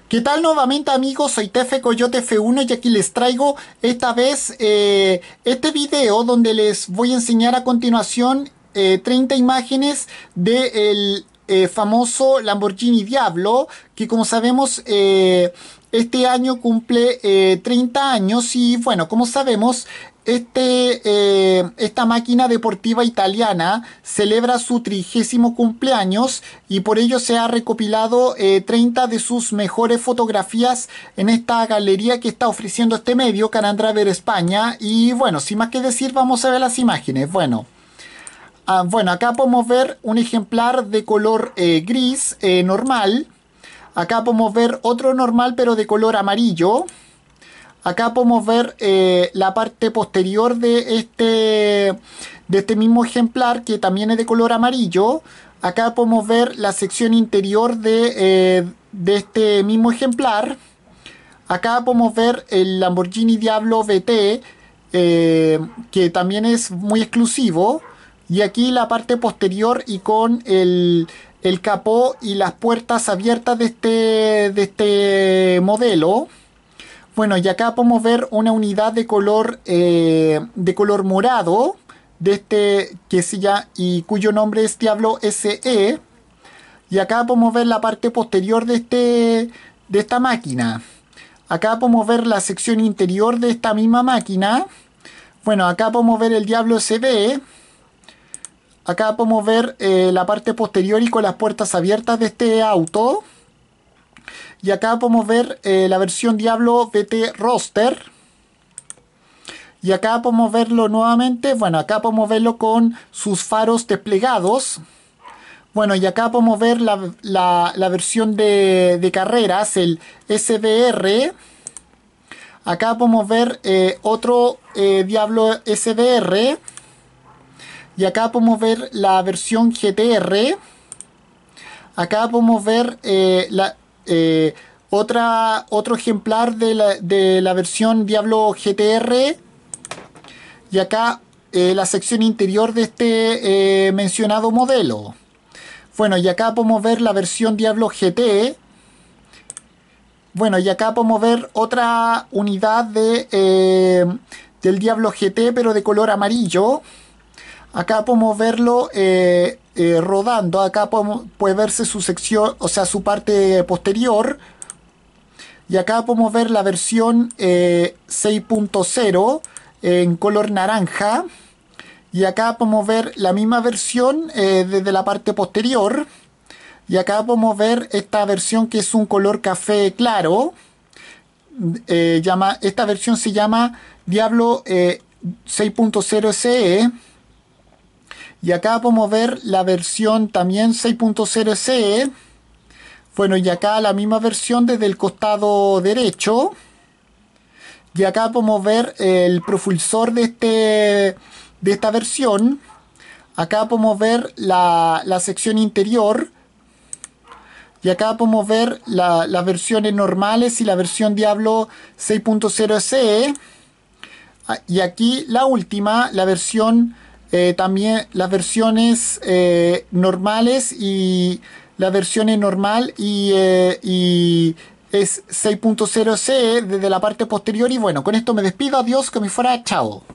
¿Qué tal nuevamente amigos? Soy Tefe Coyote F1 y aquí les traigo esta vez este video donde les voy a enseñar a continuación 30 imágenes del famoso Lamborghini Diablo que como sabemos este año cumple 30 años y bueno, como sabemos esta máquina deportiva italiana celebra su 30º cumpleaños y por ello se ha recopilado 30 de sus mejores fotografías en esta galería que está ofreciendo este medio, Canandraver España. Y bueno, sin más que decir, vamos a ver las imágenes. Bueno, acá podemos ver un ejemplar de color gris normal. Acá podemos ver otro normal pero de color amarillo. Acá podemos ver la parte posterior de este mismo ejemplar que también es de color amarillo. Acá podemos ver la sección interior de este mismo ejemplar. Acá podemos ver el Lamborghini Diablo VT que también es muy exclusivo. Y aquí la parte posterior y con el capó y las puertas abiertas de este modelo. Bueno, y acá podemos ver una unidad de color morado de y cuyo nombre es Diablo SE. Y acá podemos ver la parte posterior de esta máquina. Acá podemos ver la sección interior de esta misma máquina. Bueno, acá podemos ver el Diablo SB. Acá podemos ver la parte posterior y con las puertas abiertas de este auto. Y acá podemos ver la versión Diablo VT Roadster. Y acá podemos verlo nuevamente. Bueno, acá podemos verlo con sus faros desplegados. Bueno, y acá podemos ver la versión de carreras, el SBR. Acá podemos ver otro Diablo SBR. Y acá podemos ver la versión GTR. Acá podemos ver otro ejemplar de la versión Diablo GTR. Y acá la sección interior de este mencionado modelo. Bueno, y acá podemos ver la versión Diablo GT. Bueno, y acá podemos ver otra unidad del Diablo GT, pero de color amarillo. Acá podemos verlo rodando. Acá puede verse su sección, o sea, su parte posterior. Y acá podemos ver la versión 6.0 en color naranja. Y acá podemos ver la misma versión desde la parte posterior. Y acá podemos ver esta versión que es un color café claro. Esta versión se llama Diablo 6.0 SE. Y acá podemos ver la versión también 6.0 SE. Bueno, y acá la misma versión desde el costado derecho. Y acá podemos ver el propulsor de esta versión. Acá podemos ver la sección interior. Y acá podemos ver las versiones normales y la versión Diablo 6.0 SE. Y aquí la última, la versión también las versiones normales y la versión normal y es 6.0 CE desde la parte posterior. Y bueno, con esto me despido. Adiós, que me fuera. Chao.